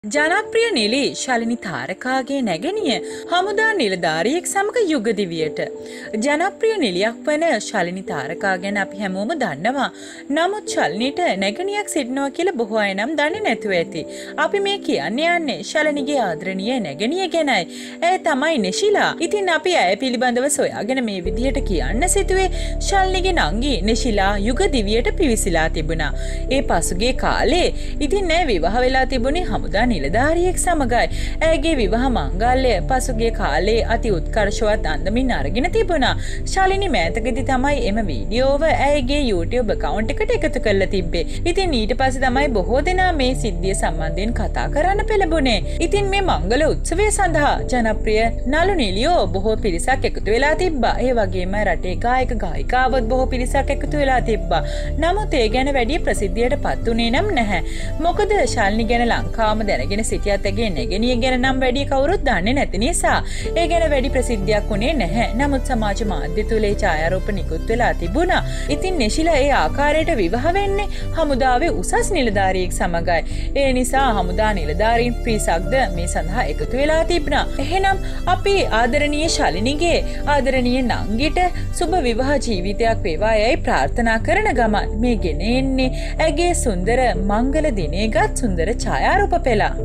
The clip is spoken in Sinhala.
ජනප්‍රිය නිලි ශලිනි තාරකාගේ නැගණිය හමුදා නිලධාරියෙක් සමග යුග දිවියට. ජනප්‍රිය නිලියක් වන ශලිනි තාරකා ගැන අපි හැමෝම දන්නවා. නමුත් ශලිනිට නැගණියක් සිටිනවා කියලා බොහෝ අය නම් දන්නේ නැතුව ඇති. අපි මේ යන්නේ ශලිනිගේ ආදරණීය නැගණිය ගැනයි. ඇය තමයි නෙෂිලා. ඉතින් අපි ඇය පිළිබඳව සොයාගෙන මේ විදිහට කියන්න සිටුවේ ශලිනිගේ නංගි නෙෂිලා යුග දිවියට පිවිසිලා තිබුණා. ඒ පසුගිය කාලේ ඉතින් ඇය විවාහ වෙලා තිබුණේ හමුදා නිලධාරියෙක් සමගයි. ඇයගේ විවාහ මංගල්‍ය පසුගිය කාලේ අති උත්කර්ෂවත් අන්දමින් අරගෙන තිබුණා. ශාලිනි මෑතකදී තමයි එම වීඩියෝව ඇයගේ YouTube account එකට එකතු කරලා තිබ්බේ. ඉතින් ඊට පස්සේ තමයි බොහෝ දෙනා මේ සිද්ධිය සම්බන්ධයෙන් කතා කරන්න පෙළඹුණේ. ඉතින් මේ මංගල උත්සවය සඳහා ජනප්‍රිය නළු නිළියෝ බොහෝ පිරිසක් එකතු වෙලා තිබ්බා. ඒ වගේම රටේ ගායක ගායිකාවොත් බොහෝ පිරිසක් එකතු වෙලා තිබ්බා. නමුත් ඒ ගැන වැඩි ප්‍රසිද්ධියට පත් වුණේ නම් නැහැ. මොකද ශාලිනි ගැන ලංකාවම දැනගෙන සිටියත් ඇගේ නැගණිය ගැන නම් වැඩි කවුරුත් දන්නේ නැති නිසා ඒ ගැන වැඩි ප්‍රසිද්ධියක් වුණේ නැහැ. නමුත් සමාජ මාධ්‍ය තුල ඒ ඡායාරූප නිකුත් වෙලා තිබුණා. ඉතින් නෙෂිලා ඒ ආකාරයට විවාහ වෙන්නේ හමුදාවේ උසස් නිලධාරියෙක් සමගයි. ඒ නිසා හමුදා නිලධාරීන් පිරිසක්ද මේ සඳහා එකතු වෙලා තිබුණා. එහෙනම් අපි ආදරණීය ශාලිනිගේ ආදරණීය නංගිට සුබ විවාහ ජීවිතයක් වේවා යයි ප්‍රාර්ථනා කරන ගමන් මේ ගෙන එන්නේ ඇගේ සුන්දර මංගල දිනේගත් සුන්දර ඡායාරූප පෙළ.